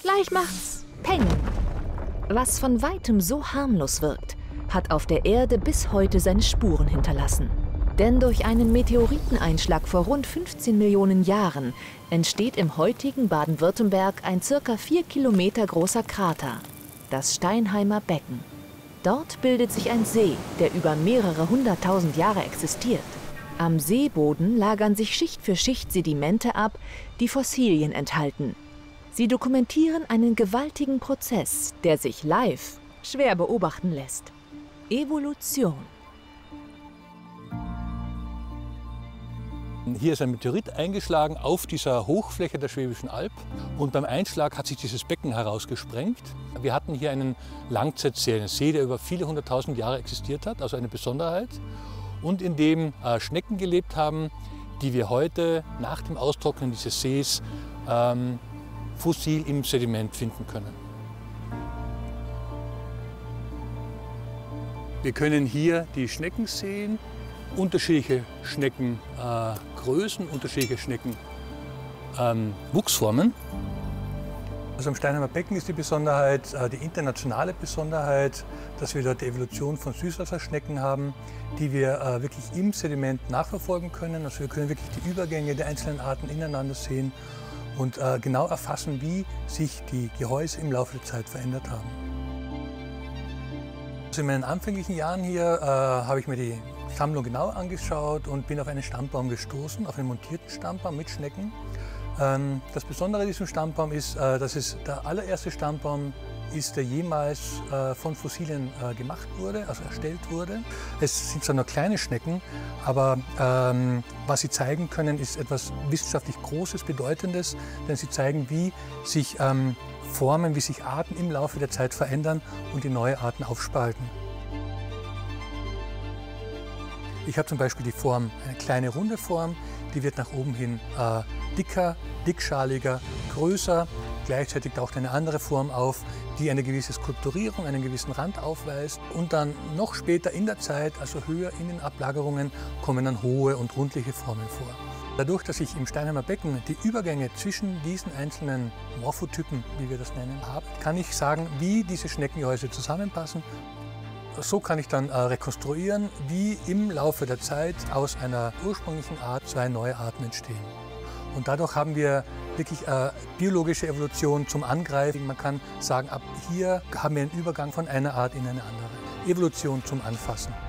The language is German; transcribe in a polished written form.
Gleich macht's Peng. Was von weitem so harmlos wirkt, hat auf der Erde bis heute seine Spuren hinterlassen. Denn durch einen Meteoriteneinschlag vor rund 15 Millionen Jahren entsteht im heutigen Baden-Württemberg ein ca. 4 Kilometer großer Krater, das Steinheimer Becken. Dort bildet sich ein See, der über mehrere hunderttausend Jahre existiert. Am Seeboden lagern sich Schicht für Schicht Sedimente ab, die Fossilien enthalten. Sie dokumentieren einen gewaltigen Prozess, der sich live schwer beobachten lässt. Evolution. Hier ist ein Meteorit eingeschlagen auf dieser Hochfläche der Schwäbischen Alb und beim Einschlag hat sich dieses Becken herausgesprengt. Wir hatten hier einen Langzeitsee, einen See, der über viele hunderttausend Jahre existiert hat, also eine Besonderheit, und in dem Schnecken gelebt haben, die wir heute nach dem Austrocknen dieses Sees fossil im Sediment finden können. Wir können hier die Schnecken sehen, unterschiedliche Schneckengrößen, unterschiedliche Schneckenwuchsformen. Also am Steinheimer Becken ist die Besonderheit, die internationale Besonderheit, dass wir dort die Evolution von Süßwasserschnecken haben, die wir wirklich im Sediment nachverfolgen können. Also wir können wirklich die Übergänge der einzelnen Arten ineinander sehen und genau erfassen, wie sich die Gehäuse im Laufe der Zeit verändert haben. Also in meinen anfänglichen Jahren hier habe ich mir die Sammlung genau angeschaut und bin auf einen Stammbaum gestoßen, auf einen montierten Stammbaum mit Schnecken. Das Besondere an diesem Stammbaum ist, dass es der allererste Stammbaum ist, der jemals von Fossilien gemacht wurde, also erstellt wurde. Es sind zwar nur kleine Schnecken, aber was sie zeigen können, ist etwas wissenschaftlich Großes, Bedeutendes, denn sie zeigen, wie sich Formen, wie sich Arten im Laufe der Zeit verändern und die neue Arten aufspalten. Ich habe zum Beispiel die Form, eine kleine runde Form, die wird nach oben hin dicker, dickschaliger, größer. Gleichzeitig taucht eine andere Form auf, die eine gewisse Skulpturierung, einen gewissen Rand aufweist. Und dann noch später in der Zeit, also höher in den Ablagerungen, kommen dann hohe und rundliche Formen vor. Dadurch, dass ich im Steinheimer Becken die Übergänge zwischen diesen einzelnen Morphotypen, wie wir das nennen, habe, kann ich sagen, wie diese Schneckengehäuse zusammenpassen. So kann ich dann rekonstruieren, wie im Laufe der Zeit aus einer ursprünglichen Art zwei neue Arten entstehen. Und dadurch haben wir wirklich biologische Evolution zum Angreifen. Man kann sagen, ab hier haben wir einen Übergang von einer Art in eine andere. Evolution zum Anfassen.